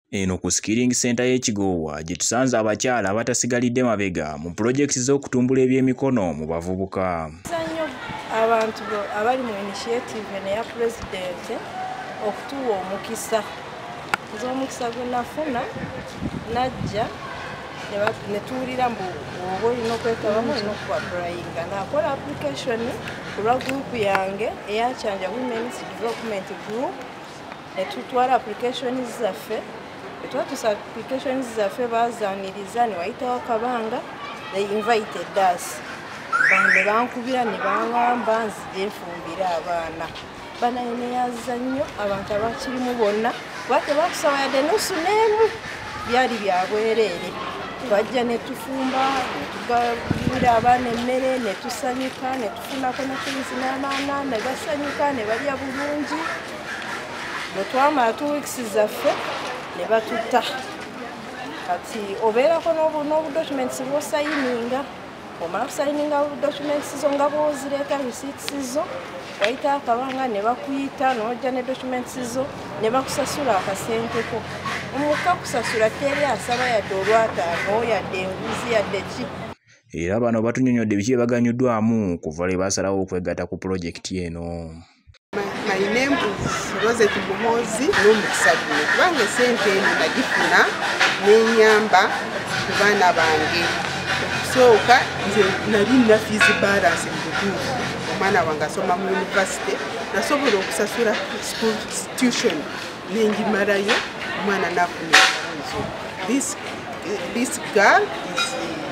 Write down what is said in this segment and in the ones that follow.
Eno ku skilling center y'Ekigoowa gye tusanze abakyala abatasigalidde mabega mu pulojekiti z'okutumbula ebyemikono mu bavubuka. Abantu abali mu initiative neya president okutuwa omukisa. Nze omukisa gwe nafuna najja ne tuwulira mbu oba olina okwetabamu olina okuapulayinga. Nakola application ku lwa group yange eya Kyanja Women's Development Group. Ne tutwala application zaffe. Twatusa applications zaffe baazaniriza ne wayitawo akabanga. They invited us. Ne bankubira ne bangamba nzije nfumbire abaana. Banayineyaza nnyo abantu abakirimu bonna. Bwate bakusaba yadde nusu n'emu byali bya bwereere. Twajja ne tufumba, ne tugabira abaana emmere, ne tusanyuka, ne tufunako n'otulizi n'abaana, ne basanyuka, ne balya bulungi. Bwe twamala 2 weeks zaffe ne batutta. Kati obeerako n'obudocuments bw'osayininga. Omala kusayininga documents zo nga bw'ozireeta receipts zo, wayita akabanga ne bakuyita n'ojja ne documents zo ne bakusasula akasenteko. Omuka kusasula teri asaba yadde olwataano yadde enguzi yadde ki. Era bano batunyonyodde biki baganyuddwamu kuva lwe basalawo okwegatta ku pulojekiti eno. My name is Rosette Muhozi n'omukisa guno kubanga esente eno nagifuna n'enyamba ku baana bange. Okusooka nze nali nina fees balance mu butuufu. Omwana wange asoma mu university nasobola okusasula school tuition n'engimalayo omwana n'afuna ekibuuzo. This girl is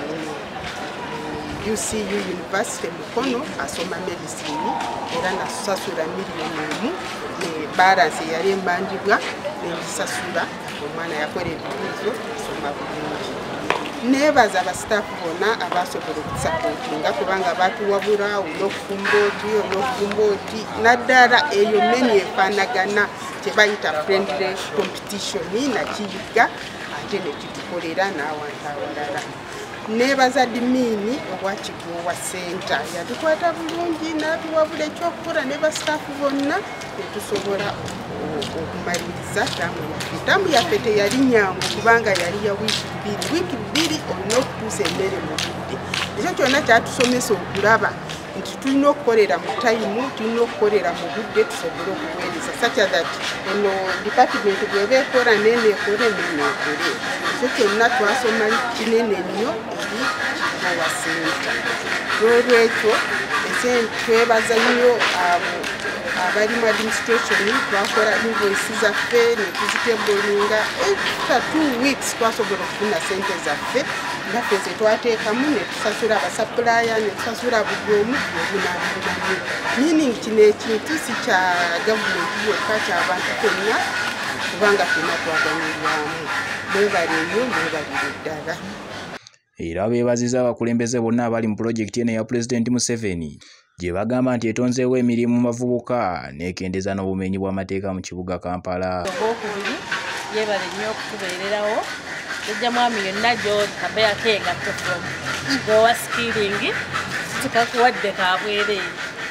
UCU University Mukono asoma medicine era nasasula $1,000,000 ne balance yali embandibwa n'engisasula omwana yakola ebibuuzo asoma bulungi. Nebaza abasitaafu bonna abasobola okusapootinga kubanga batuwabula olw'okufumba oti naddala eyo meni efaanagana kye bayita friendly competition nakiyiga ate ne kitukolera n'awantu awalala. Nebaza adimini owa Kigoowa Center yatukwata bulungi n'atuwabula ekyokukola ne basitaafu bonna ne tusobola okumaliriza tamu yaffe teyali nyangu kubanga yali ya wiiki bbiri olina okutuusa emmere mu budde. Ekyo kyonna kyatusomesa okulaba nti tulina okukolera mu tayimu, tulina okukolera mu budde tusobole okuweereza such that eno department bw'eba ekola n'eneekole. Ekyo kyonna twasoma kinene nnyo eri Kigoowa Center. N'olwekyo twebaza nnyo abali mu administration twakola invoice zaffe ne tuzitebolinga. After 2 weeks twasobola okufuna sente zaffe naffe ze twateekamu ne tusasula abasapulaya ne tusasula buli omu n'abunamu. Meaning kino ekintu si kya gavumenti yokka ky'abantu fenna kubanga ffenna twaganyulwamu. Mwebale nnyo mwebalire ddala. Era beebaziza abakulembeze bonna abali mu pulojekiti eno eya Pulezidenti Museveni gye bagamba nti etonzeewo emirimu mu bavubuka n'ekendeeza n'obumenyi bw'amateeka mu kibuga Kampala. Ogwokubiri yeebale nnyo okutubeererawo. Jjajja mwami yonna gy'oli Kabeya Kengatto from Kigoowa Skilling tukakuwadde kabwereere.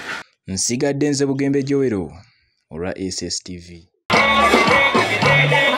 Nsigadde nze Bugembe Joero olwa SSTV.